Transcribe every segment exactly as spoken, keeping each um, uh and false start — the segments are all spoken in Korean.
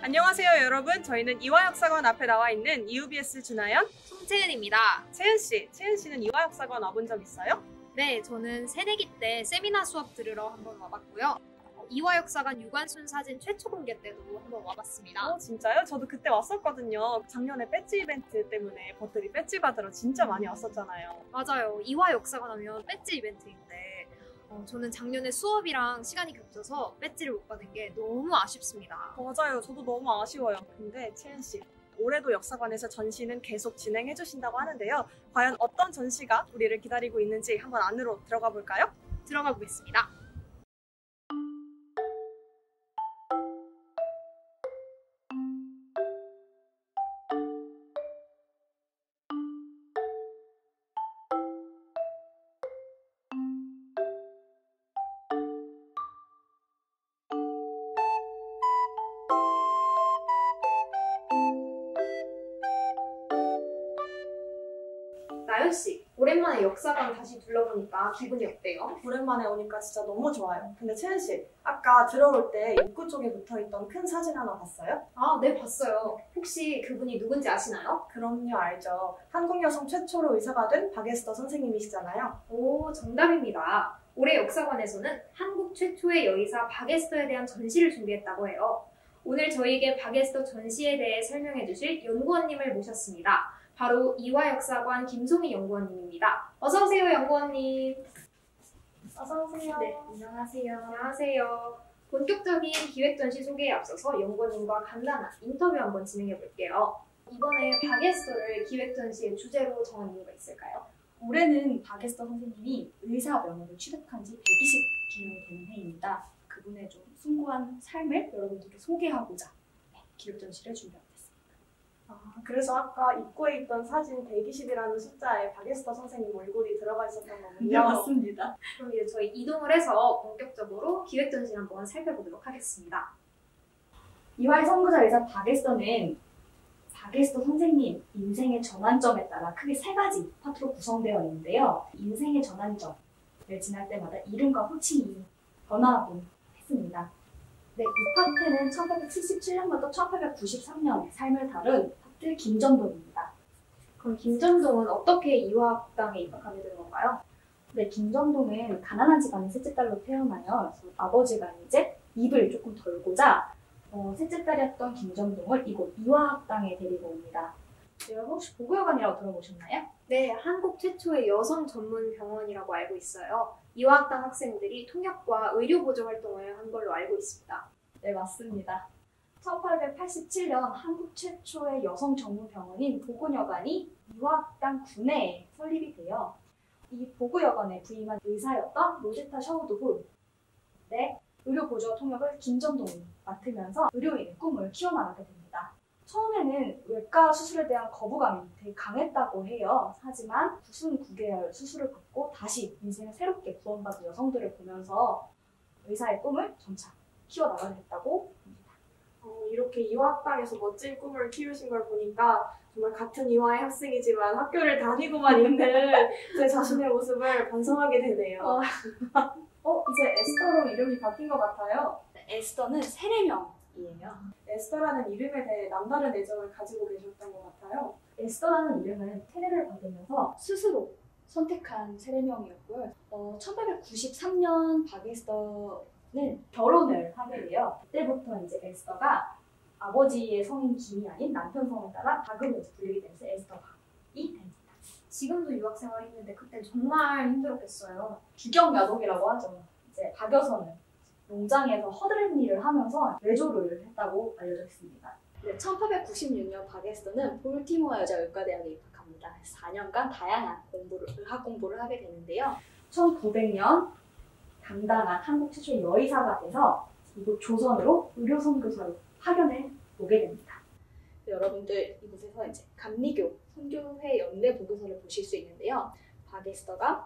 안녕하세요 여러분. 저희는 이화역사관 앞에 나와 있는 이유비에스 준하연, 송채은입니다. 채은씨, 채은씨는 이화역사관 와본 적 있어요? 네, 저는 새내기 때 세미나 수업 들으러 한번 와봤고요. 이화역사관 유관순 사진 최초 공개 때도 한번 와봤습니다. 어, 진짜요? 저도 그때 왔었거든요. 작년에 배지 이벤트 때문에 버들이 배지 받으러 진짜 많이 왔었잖아요. 맞아요. 이화역사관 하면 배지 이벤트인데 어, 저는 작년에 수업이랑 시간이 겹쳐서 배지를 못 받은 게 너무 아쉽습니다. 맞아요. 저도 너무 아쉬워요. 근데 채은씨, 올해도 역사관에서 전시는 계속 진행해 주신다고 하는데요. 과연 어떤 전시가 우리를 기다리고 있는지 한번 안으로 들어가 볼까요? 들어가 보겠습니다. 나연씨, 오랜만에 역사관 다시 둘러보니까 기분이 어때요? 오랜만에 오니까 진짜 너무 좋아요. 근데 채은씨, 아까 들어올 때 입구 쪽에 붙어있던 큰 사진 하나 봤어요? 아, 네, 봤어요. 혹시 그분이 누군지 아시나요? 그럼요, 알죠. 한국 여성 최초로 의사가 된 박에스더 선생님이시잖아요. 오, 정답입니다. 올해 역사관에서는 한국 최초의 여의사 박에스더에 대한 전시를 준비했다고 해요. 오늘 저희에게 박에스더 전시에 대해 설명해 주실 연구원님을 모셨습니다. 바로 이화역사관 김송희 연구원님입니다. 어서오세요, 연구원님. 어서오세요. 네, 안녕하세요. 안녕하세요. 본격적인 기획전시 소개에 앞서서 연구원님과 간단한 인터뷰 한번 진행해 볼게요. 이번에 박에스더를 기획전시의 주제로 정한 이유가 있을까요? 올해는 박에스더 선생님이 의사 명예를 취득한 지 백이십 주년이 되는 해입니다. 그분의 좀 숭고한 삶을 여러분들께 소개하고자 기획전시를 준비하고 있습니다. 아, 그래서 아까 입구에 있던 사진 백이십이라는 숫자에 박에스더 선생님 얼굴이 들어가 있었던 거군요. 네, 맞습니다. 그럼 이제 저희 이동을 해서 본격적으로 기획전시 한번 살펴보도록 하겠습니다. 이화의 선구자 의사 박에스더는 박에스더 선생님 인생의 전환점에 따라 크게 세 가지 파트로 구성되어 있는데요. 인생의 전환점을 지날 때마다 이름과 호칭이 변화하곤 했습니다. 네, 이 파트는 천팔백칠십칠 년부터 천팔백구십삼 년의 삶을 다룬 파트 김전동입니다. 그럼 김전동은 어떻게 이화학당에 입학하게 된 건가요? 네, 김전동은 가난한 집안의 셋째 딸로 태어나요. 그래서 아버지가 이제 입을 조금 덜고자 어, 셋째 딸이었던 김전동을 이곳 이화학당에 데리고 옵니다. 네, 혹시 보고여관이라고 들어보셨나요? 네, 한국 최초의 여성 전문 병원이라고 알고 있어요. 이화학당 학생들이 통역과 의료보조 활동을 한 걸로 알고 있습니다. 네, 맞습니다. 천팔백팔십칠 년 한국 최초의 여성 전문 병원인 보건여관이 이화학당 구내에 설립이 돼요. 이 보고여관에 부임한 의사였던 로제타 셔우드 홀의 의료보조와 통역을 김전동이 맡으면서 의료인의 꿈을 키워나가게 됩니다. 처음에는 외과 수술에 대한 거부감이 되게 강했다고 해요. 하지만 구순 구 개월 수술을 받고 다시 인생을 새롭게 구원받은 여성들을 보면서 의사의 꿈을 점차 키워나가게 됐다고 합니다. 어, 이렇게 이화학당에서 멋진 꿈을 키우신 걸 보니까 정말 같은 이화의 학생이지만 학교를 다니고만 있는 제 자신의 모습을 반성하게 되네요. 어, 어 이제 에스더로 이름이 바뀐 것 같아요. 에스더는 세례명이에요. 에스더라는 이름에 대해 남다른 애정을 가지고 계셨던 것 같아요. 에스더라는 이름은 세례를 받으면서 스스로 선택한 세례명이었고요. 어, 천팔백구십삼 년 박에스더는 결혼을 하게 돼요. 그때부터 이제 에스더가 아버지의 성인 김이 아닌 남편 성을 따라 박으로 불리게 되면서 에스더가 됩니다. 지금도 유학생활 했는데 그때 정말 힘들었겠어요. 주경야독이라고 하죠. 이제 박여선은 농장에서 허드렛 일을 하면서 외조를 했다고 알려져 있습니다. 네, 천팔백구십육 년 박에스더는 볼티모어 여자의과대학에 입학합니다. 사 년간 다양한 공부를, 의학 공부를 하게 되는데요. 천구백 년 당당한 한국 최초의 여의사가 돼서 이곳 조선으로 의료선교사로 파견을 오게 됩니다. 여러분들 이곳에서 이제 감리교 선교회 연례 보고서를 보실 수 있는데요. 박에스더가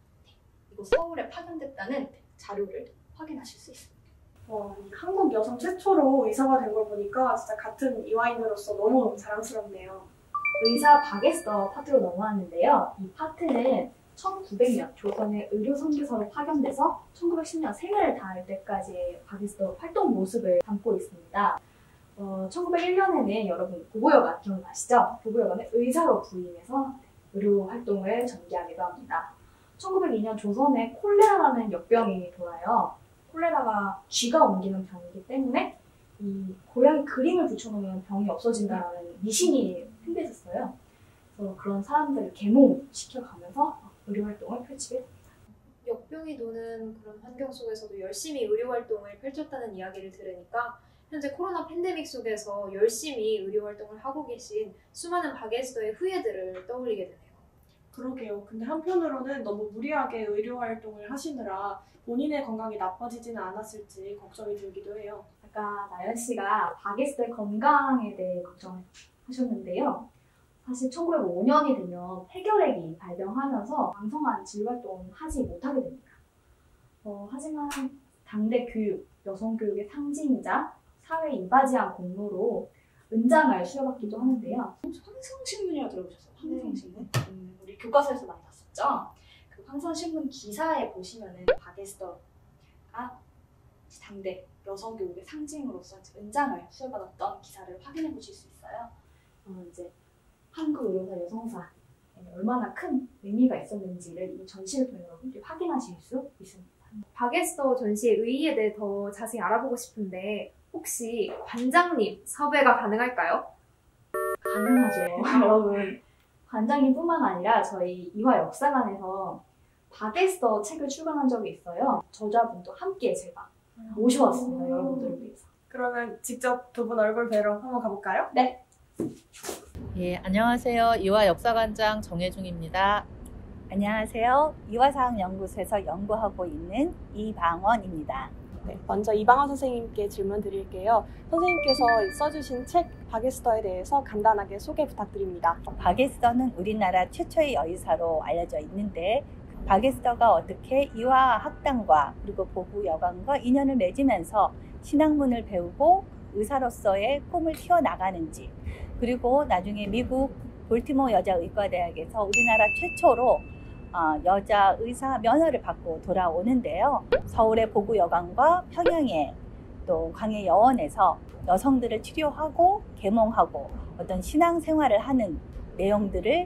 이곳 서울에 파견됐다는 자료를 확인하실 수 있습니다. 어, 한국 여성 최초로 의사가 된 걸 보니까 진짜 같은 이화인으로서 너무 자랑스럽네요. 의사 박에스더 파트로 넘어왔는데요. 이 파트는 천구백 년 조선의 의료선교사로 파견돼서 천구백십 년 생애를 다할 때까지의 박에스더 활동 모습을 담고 있습니다. 어, 천구백일 년에는 여러분 보고여관 기억나시죠? 보고여관에 의사로 부임해서 의료 활동을 전개하기도 합니다. 천구백이 년 조선에 콜레라라는 역병이 돌아요. 콜레라가 쥐가 옮기는 병이기 때문에 이 고양이 그림을 붙여놓으면 병이 없어진다는 미신이 팽배했었어요. 그래서 그런 사람들을 계몽시켜가면서 의료 활동을 펼치게 됩니다. 역병이 도는 그런 환경 속에서도 열심히 의료 활동을 펼쳤다는 이야기를 들으니까 현재 코로나 팬데믹 속에서 열심히 의료 활동을 하고 계신 수많은 바게스터의 후예들을 떠올리게 되네요. 그러게요. 근데 한편으로는 너무 무리하게 의료 활동을 하시느라 본인의 건강이 나빠지지는 않았을지 걱정이 들기도 해요. 아까 나연 씨가 바게스터의 건강에 대해 걱정하셨는데요. 사실 천구백오 년이 되면 폐결핵이 발병하면서 왕성한 진료활동을 하지 못하게 됩니다. 어, 하지만 당대 교육, 여성 교육의 상징이자 사회 이바지한 공로로 은장을 수여받기도 하는데요. 황성신문이라고 들어보셨어요? 황성신문? 네. 음, 우리 교과서에서 많이 봤었죠? 그 황성신문 기사에 보시면은 바게스터가 당대 여성 교육의 상징으로서 은장을 수여받았던 기사를 확인해 보실 수 있어요. 어, 이제 한국 의료사 여성사에 얼마나 큰 의미가 있었는지를 이 전시를 통해 여러분들이 확인하실 수 있습니다. 바게스터 전시의 의의에 대해 더 자세히 알아보고 싶은데 혹시 관장님 섭외가 가능할까요? 가능하죠. 여러분, 관장님뿐만 아니라 저희 이화 역사관에서 바게스터 책을 출간한 적이 있어요. 저자분도 함께 제가 모셔왔습니다. 여러분들을 위해서. 그러면 직접 두 분 얼굴 뵈러 한번 가볼까요? 네. 예, 안녕하세요. 이화 역사관장 정혜중입니다. 안녕하세요. 이화사학연구소에서 연구하고 있는 이방원입니다. 네, 먼저 이방원 선생님께 질문 드릴게요. 선생님께서 써주신 책 바게스터에 대해서 간단하게 소개 부탁드립니다. 바게스터는 우리나라 최초의 여의사로 알려져 있는데 바게스터가 어떻게 이화 학당과 그리고 보부 여관과 인연을 맺으면서 신학문을 배우고 의사로서의 꿈을 키워나가는지, 그리고 나중에 미국 볼티모어 여자의과대학에서 우리나라 최초로 어, 여자 의사 면허를 받고 돌아오는데요. 서울의 보부 여관과 평양의 또 광해 여원에서 여성들을 치료하고 계몽하고 어떤 신앙 생활을 하는 내용들을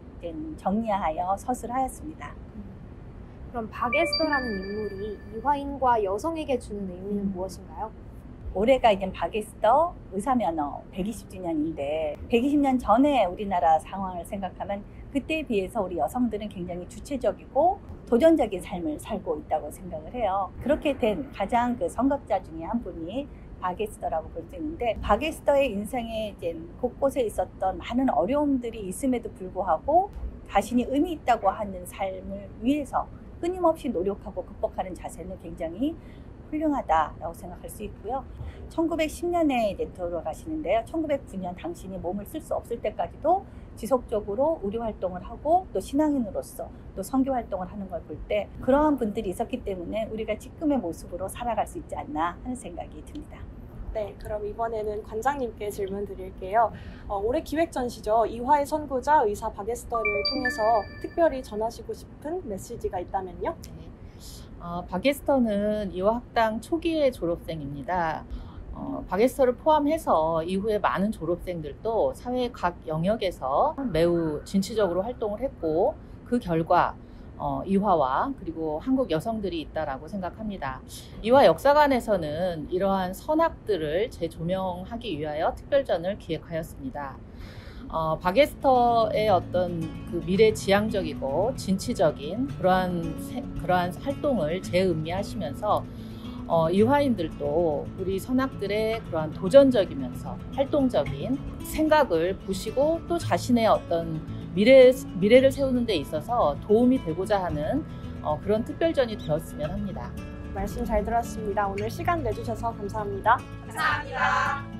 정리하여 서술하였습니다. 그럼 바게스터라는 인물이 이화인과 여성에게 주는 의미는 무엇인가요? 올해가 이제 바게스터 의사면허 백이십 주년인데 백이십 년 전에 우리나라 상황을 생각하면 그때에 비해서 우리 여성들은 굉장히 주체적이고 도전적인 삶을 살고 있다고 생각을 해요. 그렇게 된 가장 그 선각자 중에 한 분이 바게스터라고 볼 수 있는데, 바게스터의 인생에 이제 곳곳에 있었던 많은 어려움들이 있음에도 불구하고 자신이 의미 있다고 하는 삶을 위해서 끊임없이 노력하고 극복하는 자세는 굉장히 훌륭하다라고 생각할 수 있고요. 천구백십 년에 이제 돌아가시는데요. 천구백구 년 당신이 몸을 쓸 수 없을 때까지도 지속적으로 의료 활동을 하고 또 신앙인으로서 또 선교 활동을 하는 걸 볼 때 그러한 분들이 있었기 때문에 우리가 지금의 모습으로 살아갈 수 있지 않나 하는 생각이 듭니다. 네, 그럼 이번에는 관장님께 질문 드릴게요. 어, 올해 기획 전시죠. 이화의 선구자 의사 바게스터를 통해서 특별히 전하시고 싶은 메시지가 있다면요? 네. 어, 바게스터는 이화학당 초기의 졸업생입니다. 어, 바게스터를 포함해서 이후에 많은 졸업생들도 사회 각 영역에서 매우 진취적으로 활동을 했고 그 결과 어, 이화와 그리고 한국 여성들이 있다라고 생각합니다. 이화 역사관에서는 이러한 선악들을 재조명하기 위하여 특별전을 기획하였습니다. 어, 바게스터의 어떤 그 미래지향적이고 진취적인 그러한 세, 그러한 활동을 재의미하시면서 어, 이화인들도 우리 선악들의 그러한 도전적이면서 활동적인 생각을 보시고 또 자신의 어떤 미래, 미래를 세우는 데 있어서 도움이 되고자 하는 어, 그런 특별전이 되었으면 합니다. 말씀 잘 들었습니다. 오늘 시간 내주셔서 감사합니다. 감사합니다.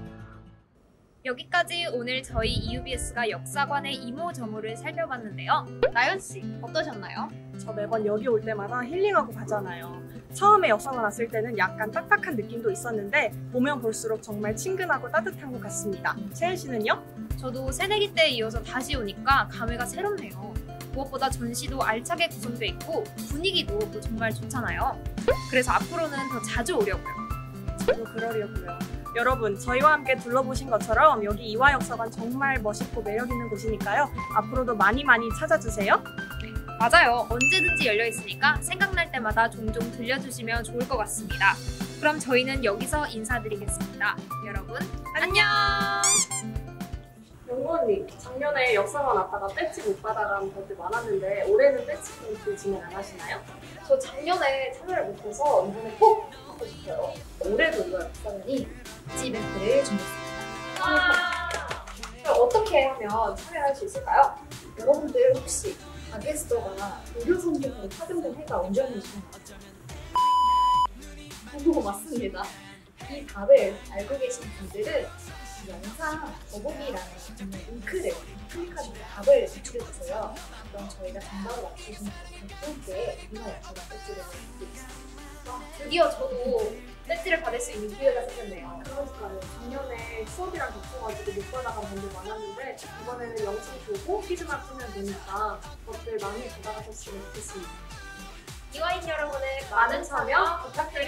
여기까지 오늘 저희 이유비에스가 역사관의 이모저모를 살펴봤는데요. 나연씨, 어떠셨나요? 저 매번 여기 올 때마다 힐링하고 가잖아요. 처음에 역사관 왔을 때는 약간 딱딱한 느낌도 있었는데 보면 볼수록 정말 친근하고 따뜻한 것 같습니다. 채연 씨는요? 저도 새내기 때에 이어서 다시 오니까 감회가 새롭네요. 무엇보다 전시도 알차게 구성돼 있고 분위기도 또 정말 좋잖아요. 그래서 앞으로는 더 자주 오려고요. 저도 그러려고요. 여러분, 저희와 함께 둘러보신 것처럼 여기 이화역사관 정말 멋있고 매력 있는 곳이니까요. 앞으로도 많이 많이 찾아주세요. 맞아요. 언제든지 열려 있으니까 생각날 때마다 종종 들려주시면 좋을 것 같습니다. 그럼 저희는 여기서 인사드리겠습니다. 여러분, 안녕! 연구원님, 작년에 역사관 왔다가 배지 못 받아간 분들 많았는데 올해는 배지 콘트 진행 안 하시나요? 저 작년에 참여를 못해서 이번에 꼭 하고 싶어요. 올해도 이거 역사관이 배지 이벤트를 준비했습니다. 그럼 어떻게 하면 참여할 수 있을까요? 여러분들 혹시 바게스터가 무료 선정으로 파견된 해가 언제였는지 오, 맞습니다. 이 답을 알고 계신 분들은 이 영상 더보기란에 있는 링크를 클릭하셔서 답을 제출해주세요. 그럼 저희가 정답을 맞추신 분께 이화 역사관 배지를 드리겠습니다. 드디어 저도 배지를 받을 수 있는 기회가 생겼네요. 그러니까요. 작년에 수업이랑 겹쳐가지고 못 받아간 분들 많았는데 이번에는 영상 보고 퀴즈만 풀면 되니까 것들 많이 받아가셨으면 좋겠습니다. 이화인 여러분의 많은 참여 부탁드립니다.